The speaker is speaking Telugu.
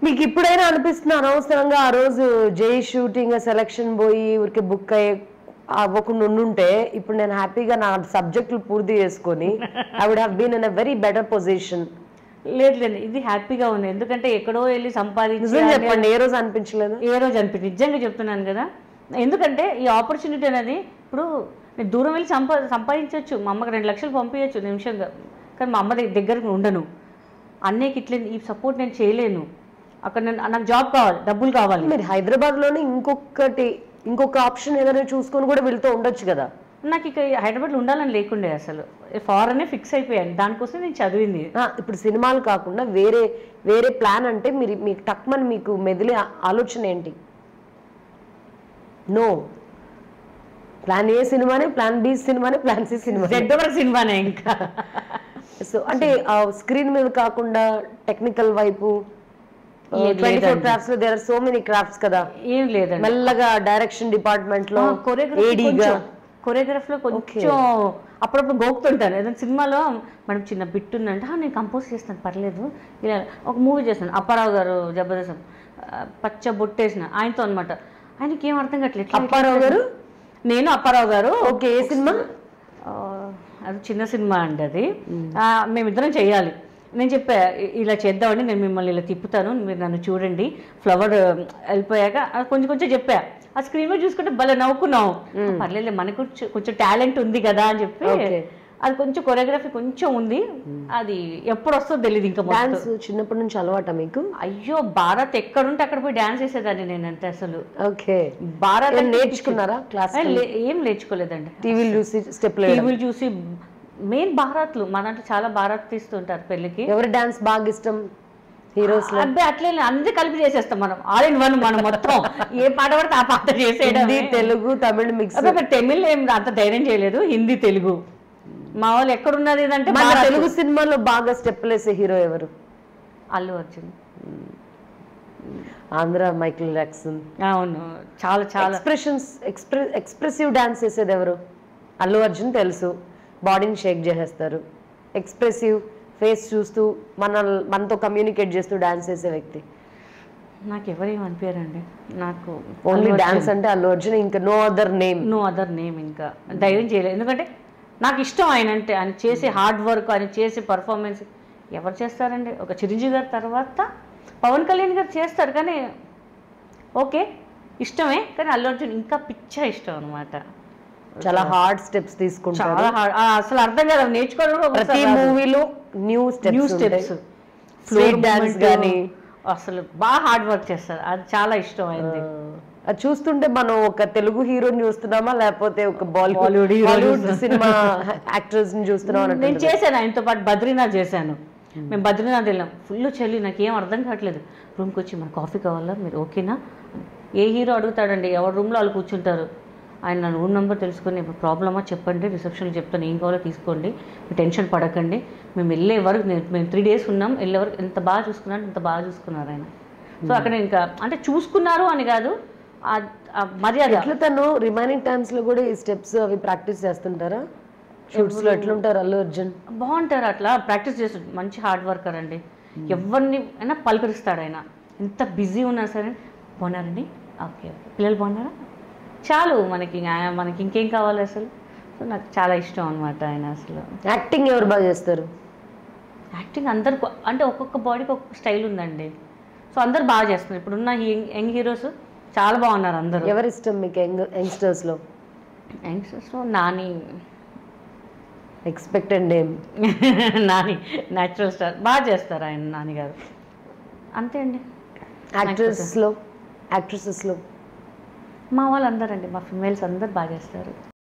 మీకు ఇప్పుడైనా అనిపిస్తుంది అనవసరంగా ఆ రోజు జై షూటింగ్ సెలక్షన్ పోయి ఊరికే బుక్ అవ్వకుండా ఉండుంటే ఇప్పుడు నేను హ్యాపీగా నా సబ్జెక్టులు పూర్తి చేసుకొని I would have been in a very better position. లేదు లేదు, ఇది హ్యాపీగా ఉంది. ఎందుకంటే ఎక్కడో వెళ్ళి సంపాదించి చెప్పండి, ఏ రోజు అనిపించలేదు? ఏ రోజు అనిపించింది, నిజంగా చెప్తున్నాను కదా. ఎందుకంటే ఈ ఆపర్చునిటీ అనేది ఇప్పుడు నేను దూరం వెళ్ళి సంపాదించవచ్చు, మా అమ్మకి 2 లక్షలు పంపించవచ్చు నిమిషంగా, కానీ మా అమ్మ దగ్గరకు ఉండను. అన్నయ్యకి ఇట్లా ఈ సపోర్ట్ నేను చేయలేను. అక్కడ నాకు జాబ్ కావాలి, డబ్బులు కావాలి. మీరు హైదరాబాద్లోనే ఇంకొక ఆప్షన్ ఏదైనా చూసుకొని కూడా వెళ్తూ ఉండొచ్చు కదా. నాకు ఇక హైదరాబాద్లో ఉండాలని లేకుండే, అసలు ఫారెన్ ఫిక్స్ అయిపోయాను. దానికోసం నేను చదివింది. ఇప్పుడు సినిమాలు కాకుండా వేరే ప్లాన్ అంటే మీకు టక్మని మీకు మెదిలే ఆలోచన ఏంటి? నో, ప్లాన్ ఏ సినిమానే, ప్లాన్ బి సినిమానే, ప్లాన్ సి సినిమా, జెడ్ సినిమానే ఇంకా. సో అంటే స్క్రీన్ మీద కాకుండా టెక్నికల్ వైపు 24 crafts లో there are so many crafts కదా. ఏం లేదండి, మెల్లగా డైరెక్షన్ డిపార్ట్మెంట్ లో కొరియోగ్రాఫ్ లో కొంచెం అప్పుడప్పుడు గోపుతుంటాను. ఏదైనా సినిమాలో మనం చిన్న బిట్ ఉందంటే నేను కంపోజ్ చేస్తాను, పర్లేదు. ఇలా ఒక మూవీ చేస్తాను, అప్పారావు గారు జబర్దస్త్ పచ్చ బొట్టేసిన ఆయనతో అనమాట. ఆయనకి ఏం అర్థం కావట్లేదు. అప్పారావు గారు, నేను అప్పారావు గారు. ఓకే, ఏ సినిమా అది? చిన్న సినిమా అండి అది. మేమిద్దరం చెయ్యాలి. నేను చెప్పా ఇలా చేద్దామండి, నేను మిమ్మల్ని ఇలా తిప్పుతాను, మీరు నన్ను చూడండి. ఫ్లవర్ వెళ్ళిపోయాక కొంచెం చెప్పా. ఆ స్క్రీన్ మీద చూసుకుంటే భలే నవ్వుకున్నాం. పర్లేదు, మనకు కొంచెం టాలెంట్ ఉంది కదా అని చెప్పి అది కొంచెం కొరియోగ్రఫీ కొంచెం ఉంది. అది ఎప్పుడు వస్తుందో తెలియదు. ఇంకా డాన్స్ చిన్నప్పటి నుంచి అలవాట మీకు? అయ్యో, భారత్ ఎక్కడుంటే అక్కడ పోయి డాన్స్ చేసేదాన్ని నేనంటే అసలు. ఓకే, భారత్ నేర్చుకున్నారా? క్లాస్ ఏం నేర్చుకోలేదండి. టీవీలు చూసి టీవీలు చూసి మెయిన్ భారత్లు మన దాంట్లో చాలా భారత్ తీస్తుంటారు పెళ్ళికి. ఎవరి డాన్స్ బాగా ఇష్టం హీరోస్ లో? అబ్బాయి అట్లే అందరూ కలిపి చేసేస్తాం మనం, ఆల్ ఇన్ వన్. మనం మొత్తం ఏ పాట పడితే ఆ పాట చేసేయడం. హిందీ, తెలుగు, తమిళ్ మిక్స్. తమిళ్ ఏం అంత ధైర్యం చేయలేదు, హిందీ, తెలుగు. మా వాళ్ళు ఎక్కడున్నది అంటే మన తెలుగు సినిమాలో బాగా స్టెప్పులు వేసే హీరో ఎవరు? అల్లు అర్జున్. Andhra Michael Jackson. అవును, చాలా చాలా ఎక్స్ప్రెసివ్ డాన్స్ చేసేది ఎవరు? అల్లు అర్జున్ తెలుసు, బాడీని షేక్ చేసేస్తారు. ఎక్స్ప్రెసివ్ ఫేస్ చూస్తూ మనతో కమ్యూనికేట్ చేస్తూ డాన్స్ చేసే వ్యక్తి నాకు ఎవరేం అనిపించారండి. నాకు ఓన్లీ డాన్స్ అంటే అల్లు అర్జున్, ఇంకా నో అదర్ నేమ్. ఇంకా ధైర్యం చేయలేదు. ఎందుకంటే నాకు ఇష్టం ఆయన అంటే, ఆయన చేసే హార్డ్ వర్క్, ఆయన చేసే పర్ఫార్మెన్స్ ఎవరు చేస్తారండి? ఒక చిరంజీవి గారి తర్వాత పవన్ కళ్యాణ్ గారు చేస్తారు, కానీ ఓకే ఇష్టమే, కానీ అల్లు అర్జున్ ఇంకా పిచ్చ ఇష్టం అనమాట. చాలా హార్డ్ స్టెప్స్ తీసుకుంటారు, చాలా హార్డ్, అసలు అర్థం కదా నేర్చుకోవడం. ప్రతి మూవీలో న్యూ స్టెప్స్, ఫ్లోర్ డాన్స్ కానీ అసలు బాగా హార్డ్ వర్క్ చేస్తారు. అది చాలా ఇష్టం అయింది. అది చూస్తుంటే మనం ఒక తెలుగు హీరోని చూస్తున్నామా లేకపోతే ఒక బాలీవుడ్ సినిమా యాక్టర్స్ ని చూస్తున్నామా? నేను చేశాను ఆయనతో పాటు, బద్రీనాథ్ చేశాను. మేము బద్రీనాథ్ వెళ్ళాం. ఫుల్ చలి, నాకు ఏం అర్థం కావట్లేదు. రూమ్కి వచ్చి మన కాఫీ కావాలా, మీరు ఓకేనా? ఏ హీరో అడుగుతాడండి, ఎవరి రూమ్లో వాళ్ళు కూర్చుంటారు. ఆయన నా రూమ్ నెంబర్ తెలుసుకొని ప్రాబ్లమా చెప్పండి, రిసెప్షన్లో చెప్తాను, ఏం కావాలో తీసుకోండి, మీరు టెన్షన్ పడకండి. మేము వెళ్ళే వరకు మేము 3 days ఉన్నాం, వెళ్ళే వరకు ఎంత బాగా చూసుకున్నారు, ఎంత బాగా చూసుకున్నారు ఆయన. సో అక్కడ ఇంకా అంటే చూసుకున్నారు అని కాదు, మర్యాద. ఎట్లా తను రిమైనింగ్ టైమ్స్ లో కూడా ఈ స్టెప్స్ అవి ప్రాక్టీస్ చేస్తుంటారా? షూట్స్ లో ఎట్లుంటారు అల్లు అర్జున్? బాగుంటారు, అట్లా ప్రాక్టీస్ చేస్తుంటారు. మంచి హార్డ్ వర్కర్ అండి. ఎవరిని అయినా పలకరిస్తాడు ఆయన, ఎంత బిజీ ఉన్నా సరే. బాగున్నారండి, ఓకే, పిల్లలు బాగున్నారా, చాలు మనకి ఇంకేం కావాలి అసలు. సో నాకు చాలా ఇష్టం అనమాట ఆయన. అసలు యాక్టింగ్ ఎవరు బాగా చేస్తారు? యాక్టింగ్ అందరు అంటే ఒక్కొక్క బాడీకి ఒక్కొక్క స్టైల్ ఉందండి. సో అందరు బాగా చేస్తున్నారు. ఇప్పుడున్న యంగ్ హీరోస్ చాలా బాగున్నారు అందరూ. ఎవరు ఇష్టం మీకు యంగ్స్టర్స్లో? Nani expected name. Nani natural star, బాగా చేస్తారు ఆయన, నాని గారు. అంతే అండి. యాక్ట్రెసెస్లో మా వాళ్ళందరూ అండి, మా ఫిమేల్స్ అందరు బాగా చేస్తారు.